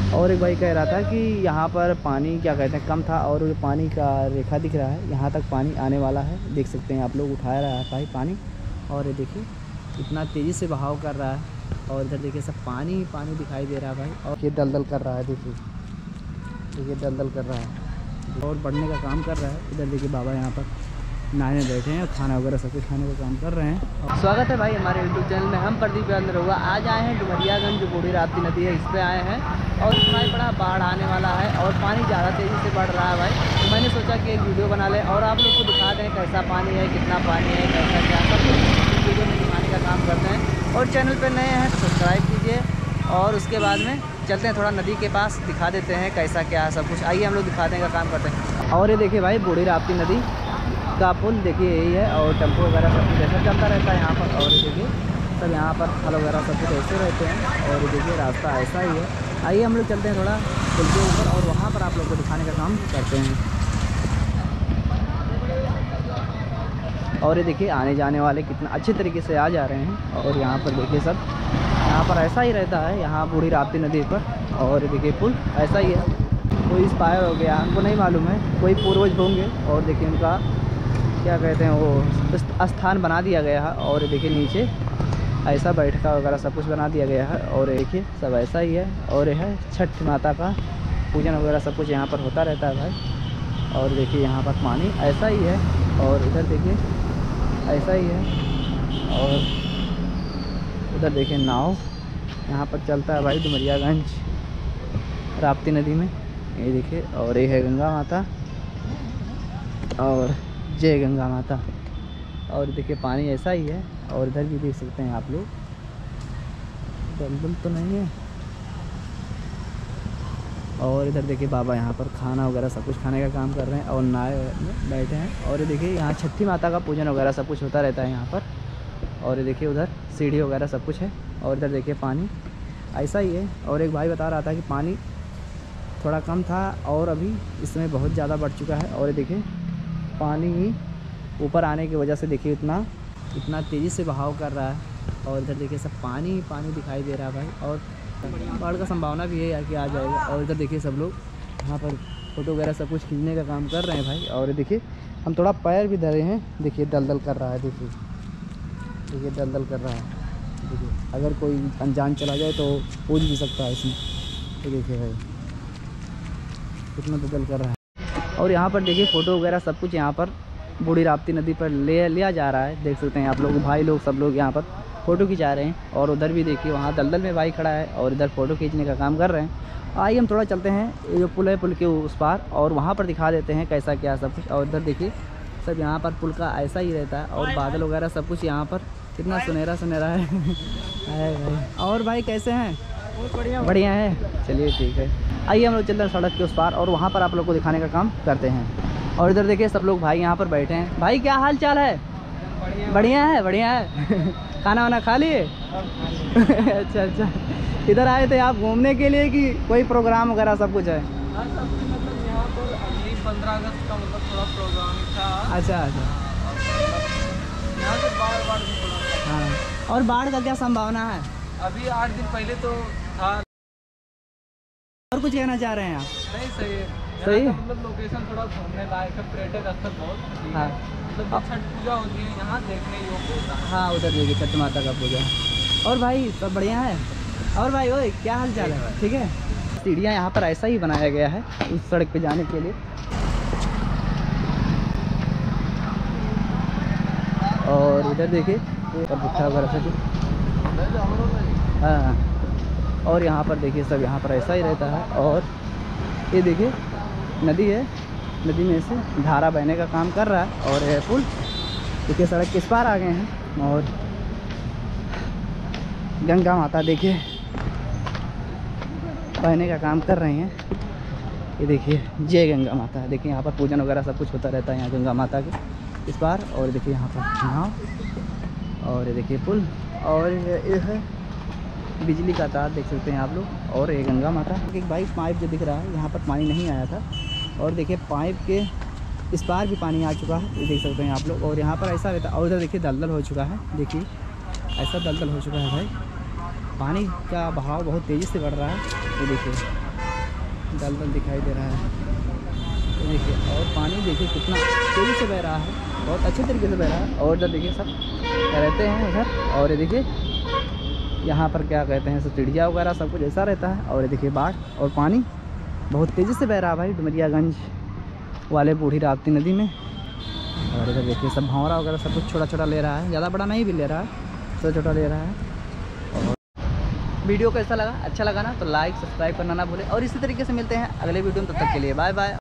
और एक भाई कह रहा था कि यहाँ पर पानी क्या कहते हैं कम था और पानी का रेखा दिख रहा है, यहाँ तक पानी आने वाला है। देख सकते हैं आप लोग, उठा रहा है भाई पानी। और ये देखिए इतना तेज़ी से बहाव कर रहा है और इधर देखिए सब पानी ही पानी दिखाई दे रहा है भाई। और ये दलदल कर रहा है, देखिए दलदल कर रहा है और बढ़ने का काम कर रहा है। इधर देखिए बाबा यहाँ पर नहाने बैठे हैं, खाना वगैरह सब कुछ खाने का काम कर रहे हैं। स्वागत है भाई हमारे यूट्यूब चैनल में। हम प्रदीप अंदर हुआ आज आए हैं डुमरियागंज, जो बूढ़ी राप्ती नदी है, इस पर आए हैं। और भाई बड़ा बाढ़ आने वाला है और पानी ज़्यादा तेज़ी से बढ़ रहा है भाई। तो मैंने सोचा कि एक वीडियो बना लें और आप लोग को दिखा दें कैसा पानी है, कितना पानी है, कैसा क्या, सब कुछ वीडियो में दिखाने का काम करते हैं। और चैनल पर नए हैं तो सब्सक्राइब कीजिए। और उसके बाद में चलते हैं थोड़ा नदी के पास, दिखा देते हैं कैसा क्या है सब कुछ। आइए हम लोग दिखा दें का काम करते हैं। और ये देखिए भाई बूढ़ी राप्ती नदी का पुल देखिए यही है और टेम्पो वगैरह सब कुछ ऐसा चलता रहता है यहाँ पर। और देखिए सब यहाँ पर फल वगैरह सब कुछ ऐसे रहते हैं और देखिए रास्ता ऐसा ही है। आइए हम लोग चलते हैं थोड़ा पुल के ऊपर और वहाँ पर आप लोग को दिखाने का काम करते हैं। और ये देखिए आने जाने वाले कितना अच्छे तरीके से आ जा रहे हैं। और यहाँ पर देखिए सब यहाँ पर ऐसा ही रहता है यहाँ बूढ़ी राप्ती नदी पर। और देखिए पुल ऐसा ही है, कोई इंस्पायर हो गया हमको नहीं मालूम है, कोई पूर्वज होंगे। और देखिए उनका क्या कहते हैं वो स्थान बना दिया गया है। और देखिए नीचे ऐसा बैठका वगैरह सब कुछ बना दिया गया है। और देखिए सब ऐसा ही है। और यह है छठ माता का पूजन वगैरह सब कुछ यहाँ पर होता रहता है भाई। और देखिए यहाँ पर पानी ऐसा ही है और इधर देखिए ऐसा ही है। और उधर देखिए नाव यहाँ पर चलता है भाई डुमरियागंज राप्ती नदी में, ये देखिए। और ये है गंगा माता और जय गंगा माता। और देखिए पानी ऐसा ही है। और इधर भी देख सकते हैं आप लोग, दलदल तो नहीं है। और इधर देखिए बाबा यहाँ पर खाना वगैरह सब कुछ खाने का काम कर रहे हैं और नाव में बैठे हैं। और ये देखिए यहाँ छठी माता का पूजन वगैरह सब कुछ होता रहता है यहाँ पर। और ये देखिए उधर सीढ़ी वगैरह सब कुछ है। और इधर देखिए पानी ऐसा ही है। और एक भाई बता रहा था कि पानी थोड़ा कम था और अभी इसमें बहुत ज़्यादा बढ़ चुका है। और ये देखिए पानी ऊपर आने की वजह से देखिए इतना तेज़ी से बहाव कर रहा है। और इधर देखिए सब पानी ही पानी दिखाई दे रहा है भाई। और बाढ़ का संभावना भी है यार कि आ जाएगा। और इधर देखिए सब लोग यहाँ पर फ़ोटो वगैरह सब कुछ खींचने का काम कर रहे हैं भाई। और देखिए हम थोड़ा पैर भी धरे हैं, देखिए दलदल कर रहा है, देखिए दलदल कर रहा है। देखिए अगर कोई अनजान चला जाए तो पूछ भी सकता है इसमें। तो देखिए भाई कितना दलदल कर रहा है। और यहाँ पर देखिए फ़ोटो वगैरह सब कुछ यहाँ पर बूढ़ी राप्ती नदी पर लिया जा रहा है। देख सकते हैं आप लोग, भाई लोग सब लोग यहाँ पर फ़ोटो खिंचा रहे हैं। और उधर भी देखिए वहाँ दलदल में भाई खड़ा है और इधर फ़ोटो खींचने का काम कर रहे हैं। आइए हम थोड़ा चलते हैं, ये जो पुल है पुल के उस पार, और वहाँ पर दिखा देते हैं कैसा क्या सब कुछ। और इधर देखिए सब यहाँ पर पुल का ऐसा ही रहता है और बादल वगैरह सब कुछ यहाँ पर कितना सुनहरा सुनहरा है। भाई और भाई कैसे हैं? बढ़िया है, चलिए ठीक है। आइए हम लोग चलते हैं सड़क के उस पार और वहाँ पर आप लोग को दिखाने का काम करते हैं। और इधर देखिए सब लोग भाई यहाँ पर बैठे हैं। भाई क्या हाल चाल है? बढ़िया है, बढ़िया है। खाना वाना खा लिए? अच्छा अच्छा। इधर आए थे आप घूमने के लिए कि कोई प्रोग्राम वगैरह सब कुछ है? मतलब यहाँ पर अगली 15 अगस्त का मतलब थोड़ा प्रोग्राम था। अच्छा अच्छा। यहाँ से बाढ़ भी पड़ा। हाँ, और बाढ़ का क्या संभावना है? अभी 8 दिन पहले तो था। और कुछ कहना चाह रहे हैं आप? नहीं, सही है, सही है। मतलब लोकेशन थोड़ा घूमने लायक है, पर्यटक स्थल बहुत। हाँ, मतलब छठ पूजा होती है यहाँ देखने योग्य होता है। हाँ उधर देखिए छठ माता का पूजा। और भाई सब बढ़िया है? और भाई ओए क्या हाल चाल है? ठीक है। सीढ़ियाँ यहाँ पर ऐसा ही बनाया गया है उस सड़क पे जाने के लिए। और इधर देखिए भुट्टा वगैरह सब। हाँ, और यहाँ पर देखिए सब यहाँ पर ऐसा ही रहता है। और ये देखिए नदी है, नदी में से धारा बहने का काम कर रहा है। और यह पुल देखिए सड़क के इस पार आ गए हैं। और गंगा माता देखिए बहने का काम कर रही हैं। ये देखिए जय गंगा माता, देखिए यहाँ पर पूजन वगैरह सब कुछ होता रहता है यहाँ गंगा माता के इस पार। और देखिए यहाँ पर नाव और ये देखिए पुल। और ये है बिजली का तार, देख सकते हैं आप लोग। और ये गंगा माता। एक भाई पाइप जो दिख रहा है यहाँ पर पानी नहीं आया था। और देखिए पाइप के इस पार भी पानी आ चुका है, ये देख सकते हैं आप लोग। और यहाँ पर ऐसा रहता है। और इधर देखिए दलदल हो चुका है, देखिए ऐसा दलदल हो चुका है भाई। पानी का बहाव बहुत तेज़ी से बढ़ रहा है, ये देखिए दलदल दिखाई दे रहा है। तो देखिए, और पानी देखिए कितना तेज़ी से बह रहा है, बहुत अच्छे तरीके से बह रहा है। और इधर देखिए सब रहते हैं उधर। और ये देखिए यहाँ पर क्या कहते हैं, सब चिड़िया वगैरह सब कुछ ऐसा रहता है। और ये देखिए बाढ़ और पानी बहुत तेज़ी से बह रहा है भाई डुमरियागंज वाले बूढ़ी राप्ती नदी में। और इधर देखिए सब भंवरा वगैरह सब कुछ छोटा छोटा ले रहा है, ज़्यादा बड़ा नहीं भी ले रहा है, छोटा छोटा ले रहा है। और वीडियो कैसा लगा, अच्छा लगा ना तो लाइक सब्सक्राइब करना ना भूलें। और इसी तरीके से मिलते हैं अगले वीडियो में, तब तक के लिए बाय बाय।